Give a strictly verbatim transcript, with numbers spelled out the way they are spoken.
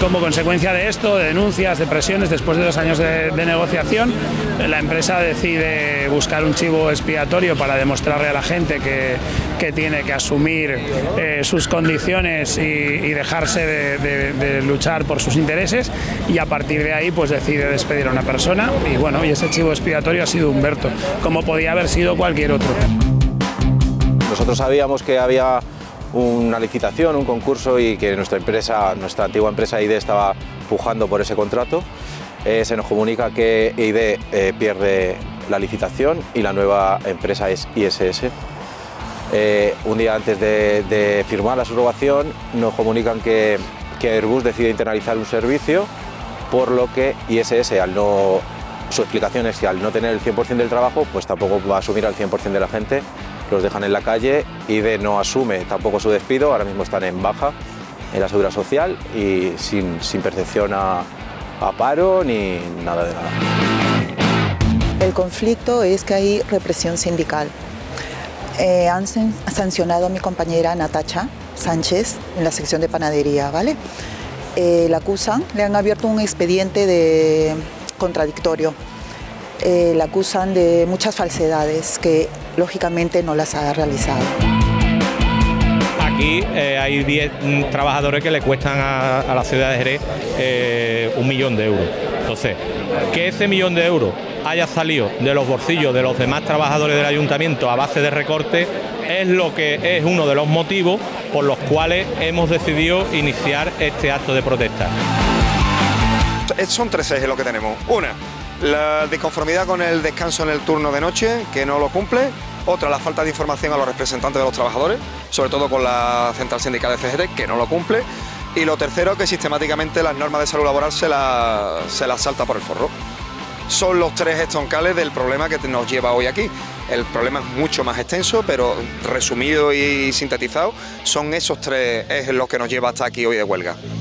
como consecuencia de esto, de denuncias, de presiones, después de dos años de, de negociación, la empresa decide buscar un chivo expiatorio para demostrarle a la gente que, que tiene que asumir eh, sus condiciones y, y dejarse de, de, de luchar por sus intereses, y a partir de ahí pues decide despedir a una persona, y bueno, y ese chivo expiatorio ha sido Humberto, como podía haber sido cualquier otro. Nosotros sabíamos que había una licitación, un concurso, y que nuestra empresa, nuestra antigua empresa I D estaba pujando por ese contrato. Eh, se nos comunica que I D eh, pierde la licitación y la nueva empresa es I S S. Eh, un día antes de, de firmar la subrogación nos comunican que, que Airbus decide internalizar un servicio, por lo que I S S, al no, su explicación es que al no tener el cien por cien del trabajo, pues tampoco va a asumir al cien por cien de la gente. Los dejan en la calle, I D no asume tampoco su despido, ahora mismo están en baja en la seguridad social y sin, sin percepción a, a paro ni nada de nada. El conflicto es que hay represión sindical. Eh, han sancionado a mi compañera Natacha Sánchez en la sección de panadería, ¿vale? Eh, la acusan, le han abierto un expediente de contradictorio. Eh, la acusan de muchas falsedades que lógicamente no las ha realizado. Aquí eh, hay diez trabajadores que le cuestan a, a la ciudad de Jerez eh, un millón de euros. Entonces, que ese millón de euros haya salido de los bolsillos de los demás trabajadores del ayuntamiento a base de recorte es lo que es uno de los motivos por los cuales hemos decidido iniciar este acto de protesta. Son tres ejes lo que tenemos. Una, la disconformidad con el descanso en el turno de noche, que no lo cumple. Otra, la falta de información a los representantes de los trabajadores, sobre todo con la central sindical de C G T, que no lo cumple. Y lo tercero, que sistemáticamente las normas de salud laboral se las se la salta por el forro. Son los tres estroncales del problema que nos lleva hoy aquí. El problema es mucho más extenso, pero resumido y sintetizado, son esos tres ejes los que nos lleva hasta aquí hoy de huelga.